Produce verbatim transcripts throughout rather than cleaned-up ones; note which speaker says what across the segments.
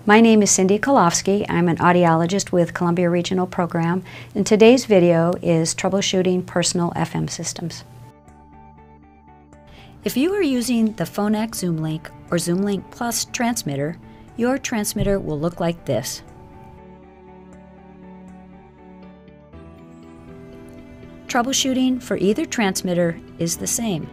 Speaker 1: My name is Cindy Kollofski. I'm an audiologist with Columbia Regional Program, and today's video is troubleshooting personal F M systems. If you are using the Phonak ZoomLink or ZoomLink Plus transmitter, your transmitter will look like this. Troubleshooting for either transmitter is the same.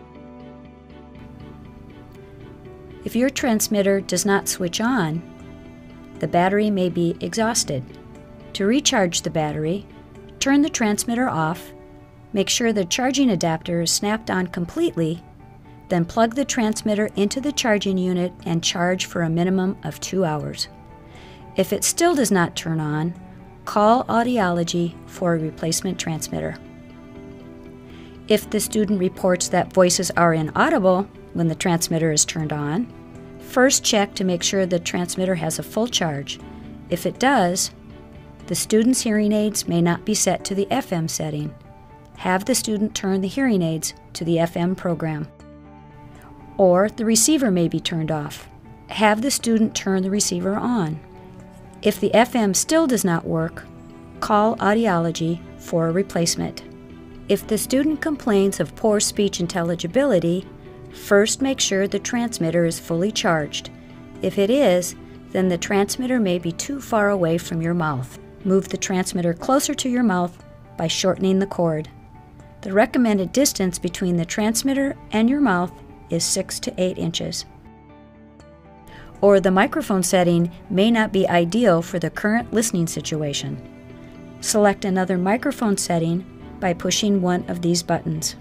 Speaker 1: If your transmitter does not switch on, the battery may be exhausted. To recharge the battery, turn the transmitter off, make sure the charging adapter is snapped on completely, then plug the transmitter into the charging unit and charge for a minimum of two hours. If it still does not turn on, call Audiology for a replacement transmitter. If the student reports that voices are inaudible when the transmitter is turned on, first check to make sure the transmitter has a full charge. If it does, the student's hearing aids may not be set to the F M setting. Have the student turn the hearing aids to the F M program. Or the receiver may be turned off. Have the student turn the receiver on. If the F M still does not work, call Audiology for a replacement. If the student complains of poor speech intelligibility, first make sure the transmitter is fully charged. If it is, then the transmitter may be too far away from your mouth. Move the transmitter closer to your mouth by shortening the cord. The recommended distance between the transmitter and your mouth is six to eight inches. Or the microphone setting may not be ideal for the current listening situation. Select another microphone setting by pushing one of these buttons.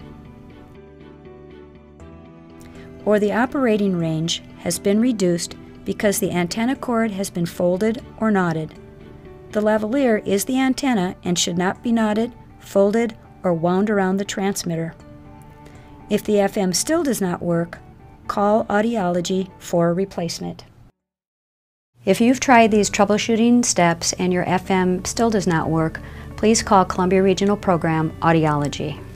Speaker 1: Or the operating range has been reduced because the antenna cord has been folded or knotted. The lavalier is the antenna and should not be knotted, folded, or wound around the transmitter. If the F M still does not work, call Audiology for a replacement. If you've tried these troubleshooting steps and your F M still does not work, please call Columbia Regional Program Audiology.